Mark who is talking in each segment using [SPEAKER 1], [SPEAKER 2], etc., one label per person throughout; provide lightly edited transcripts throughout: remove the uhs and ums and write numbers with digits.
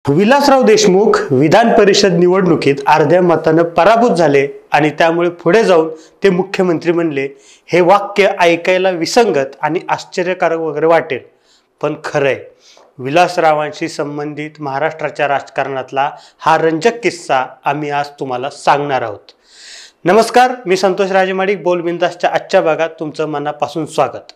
[SPEAKER 1] विलासराव देशमुख विधान परिषद निवडणुकीत अर्ध्या मताने पराभूत झाले आणि त्यामुळे पुढे जाऊन ते मुख्यमंत्री बनले। हे वाक्य ऐकायला विसंगत आणि आश्चर्यकारक वगैरे वाटेल, पण खरंय। विलासरावांशी संबंधित महाराष्ट्राच्या राजकारणातला हा रंजक किस्सा आम्ही आज तुम्हाला सांगणार आहोत। नमस्कार, मी संतोष राजेमाडिक बोलबिंदासच्या आजच्या भागात तुमचं मनापासून स्वागत।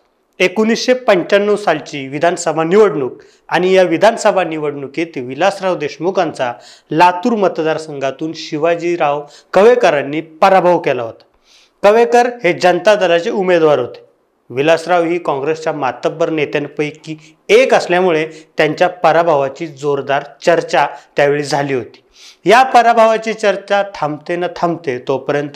[SPEAKER 1] 1995 सालची विधानसभा निवडणूक आणि या विधानसभा निवडणुकीत विलासराव देशमुखांचा लातूर मतदारसंघातून शिवाजीराव कवेकरांनी पराभव केला होता। कवेकर हे जनता दलाचे उमेदवार होते। विलासराव ही काँग्रेसच्या मातब्बर नेत्यांपैकी एक असल्यामुळे त्यांच्या पराभवाची जोरदार चर्चा त्यावेळी झाली होती। या पराभवाची चर्चा थांबते न थांबते तोपर्यंत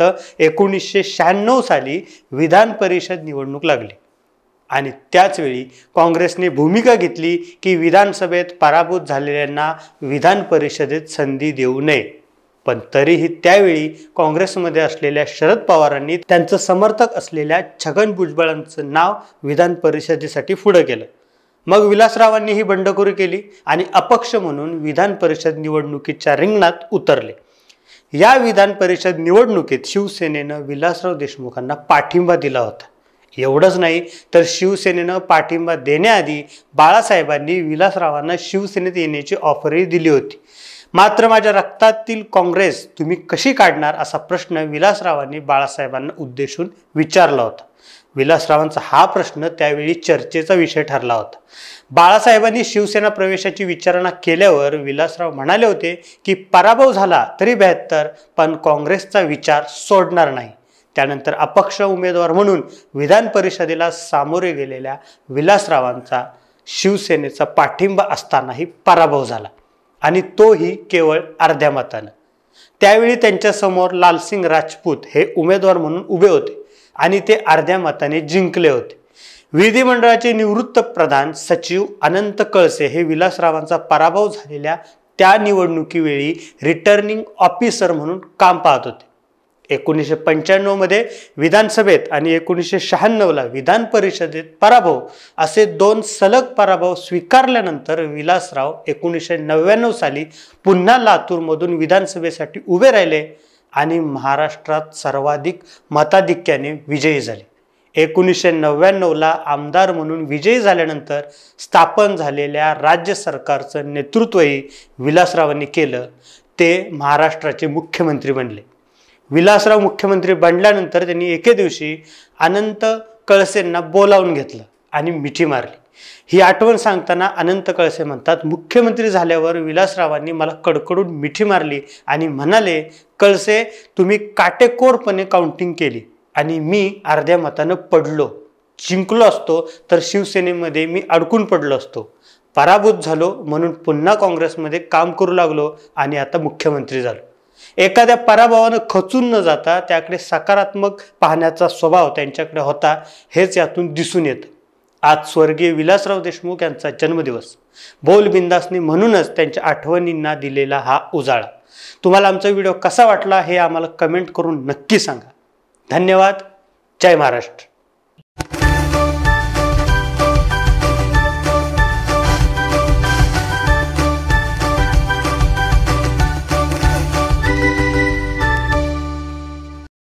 [SPEAKER 1] 1996 साली विधान परिषद निवडणूक लागली आणि त्याच वेळी काँग्रेसने भूमिका घेतली की विधानसभेत पराभूत झालेल्यांना विधान परिषदेत संधी देऊ नये। पण तरीही त्यावेळी काँग्रेसमध्ये असलेल्या शरद पवारांनी त्यांचं समर्थक असलेल्या छगन भुजबळांचं नाव विधान परिषदेसाठी पुढे केलं। मग विलासरावांनी ही बंडखोरी केली आणि अपक्ष म्हणून विधान परिषद निवडणुकीच्या रिंगणात उतरले। या विधान परिषद निवडणुकीत शिवसेनेनं विलासराव देशमुखांना पाठिंबा दिला होता। एवढंच नाही तर शिवसेनेनं पाठिंबा देण्याआधी बाळासाहेबांनी विलासरावांना शिवसेनेत येण्याची ऑफरही दिली होती। मात्र माझ्या रक्तातील काँग्रेस तुम्ही कशी काढणार असा प्रश्न विलासरावांनी बाळासाहेबांना उद्देशून विचारला होता। विलासरावांचा हा प्रश्न त्यावेळी चर्चेचा विषय ठरला होता। बाळासाहेबांनी शिवसेना प्रवेशाची विचारणा केल्यावर विलासराव म्हणाले होते की पराभव झाला तरी बेहत्तर, पण काँग्रेसचा विचार सोडणार नाही। त्यानंतर अपक्ष उमेदवार म्हणून विधान परिषदेला सामोरे गेलेल्या विलासरावांचा शिवसेनेचा पाठिंबा असतानाही पराभव झाला आणि तोही केवळ अर्ध्या मताने। त्यावेळी त्यांच्या समोर लालसिंग राजपूत हे उमेदवार म्हणून उभे होते आणि ते अर्ध्या मताने जिंकले होते। विधिमंडळाचे निवृत्त प्रधान सचिव अनंत कळसे हे विलासरावांचा पराभव झालेल्या त्या निवडणुकीवेळी रिटर्निंग ऑफिसर म्हणून काम पाहत होते। 1995 मध्ये विधानसभेत आणि 1996ला विधान परिषदेत पराभव असे दोन सलग पराभव स्वीकारल्यानंतर विलासराव 1999 साली पुन्हा लातूरमधून विधानसभेसाठी उभे राहिले आणि महाराष्ट्रात सर्वाधिक मताधिक्याने विजयी झाले। 1999ला आमदार म्हणून विजयी झाल्यानंतर स्थापन झालेल्या राज्य सरकारचं नेतृत्वही विलासरावांनी केलं। ते महाराष्ट्राचे मुख्यमंत्री बनले। विलासराव मुख्यमंत्री बनल्यानंतर त्यांनी एके दिवशी अनंत कळसेंना बोलावून घेतलं आणि मिठी मारली। ही आठवण सांगताना अनंत कळसे म्हणतात, मुख्यमंत्री झाल्यावर विलासरावांनी मला कडकडून मिठी मारली आणि म्हणाले, कळसे तुम्ही काटेकोरपणे काउंटिंग केली आणि मी अर्ध्या मतानं पडलो। जिंकलो असतो तर शिवसेनेमध्ये मी अडकून पडलो असतो। पराभूत झालो म्हणून पुन्हा काँग्रेसमध्ये काम करू लागलो आणि आता मुख्यमंत्री झालो। एखाद्या पराभवानं खचून न जाता त्याकडे सकारात्मक पाहण्याचा स्वभाव त्यांच्याकडे होता, हेच यातून दिसून येतं। आज स्वर्गीय विलासराव देशमुख यांचा जन्मदिवस। बोलबिंदासनी म्हणूनच त्यांच्या आठवणींना दिलेला हा उजाळा। तुम्हाला आमचा व्हिडिओ कसा वाटला हे आम्हाला कमेंट करून नक्की सांगा। धन्यवाद। जय महाराष्ट्र।